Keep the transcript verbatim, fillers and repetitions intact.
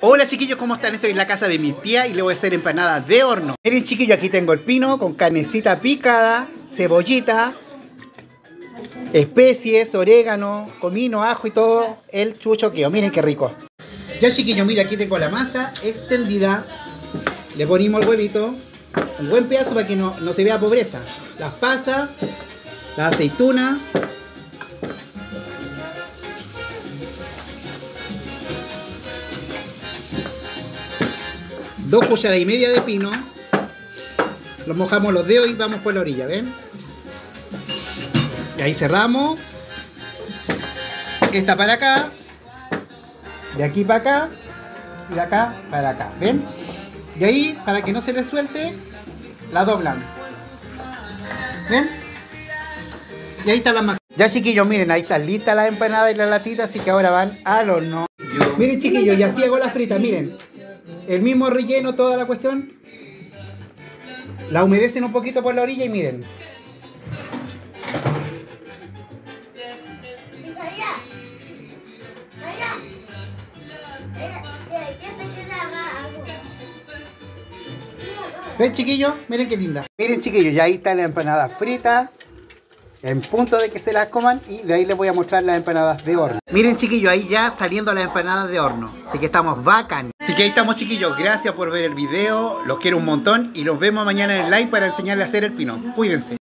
Hola chiquillos, ¿cómo están? Estoy en la casa de mi tía y le voy a hacer empanadas de horno. Miren chiquillos, aquí tengo el pino con carnecita picada, cebollita, especies, orégano, comino, ajo y todo el chuchoqueo. Miren qué rico. Ya chiquillos, mira, aquí tengo la masa extendida. Le ponemos el huevito, un buen pedazo para que no, no se vea pobreza. Las pasas, la aceituna. Dos cucharadas y media de pino. Los mojamos los dedos y vamos por la orilla, ¿ven? Y ahí cerramos. Esta para acá. De aquí para acá. Y de acá para acá, ¿ven? Y ahí, para que no se le suelte, la doblan. ¿Ven? Y ahí está la masa. Ya chiquillos, miren, ahí está lista la empanada y la latita, así que ahora van al horno. Miren chiquillos, y así hago las fritas, miren. El mismo relleno, toda la cuestión. La humedecen un poquito por la orilla y miren. ¿Ven chiquillos? Miren qué linda. Miren chiquillos, ya ahí está la empanada frita. En punto de que se las coman y de ahí les voy a mostrar las empanadas de horno. Miren chiquillos, ahí ya saliendo las empanadas de horno. Así que estamos bacán. Así que ahí estamos chiquillos, gracias por ver el video. Los quiero un montón y los vemos mañana en el live para enseñarles a hacer el pino. Cuídense.